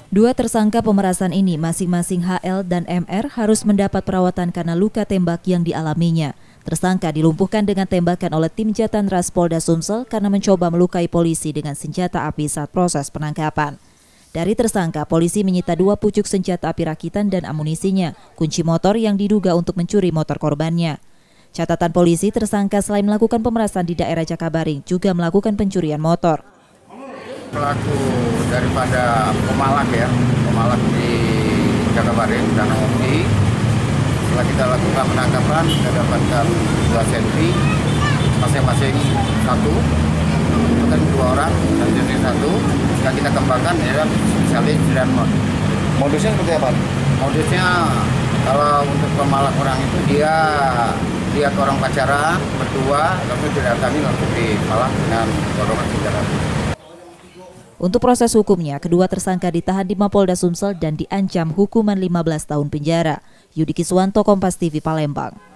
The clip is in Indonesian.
Dua tersangka pemerasan ini masing-masing HL dan MR harus mendapat perawatan karena luka tembak yang dialaminya. Tersangka dilumpuhkan dengan tembakan oleh tim Jatanras Polda Sumsel karena mencoba melukai polisi dengan senjata api saat proses penangkapan. Dari tersangka, polisi menyita 2 pucuk senjata api rakitan dan amunisinya, kunci motor yang diduga untuk mencuri motor korbannya. Catatan polisi, tersangka selain melakukan pemerasan di daerah Jakabaring, juga melakukan pencurian motor. Pelaku daripada pemalak di Jakabaring dan Oki. Setelah kita lakukan penangkapan, kita dapatkan 2 selfie, masing-masing 1, bukan 2 orang, dan jenis 1. Yang kita kembangkan adalah spesialis dan mod. Modusnya seperti apa? Modusnya kalau untuk pemalak orang itu dia lihat orang pacaran berdua, lalu didatangi untuk dipalak dengan dorongan senjata. Untuk proses hukumnya, kedua tersangka ditahan di Mapolda Sumsel dan diancam hukuman 15 tahun penjara. Yudi Kiswanto, Kompas TV, Palembang.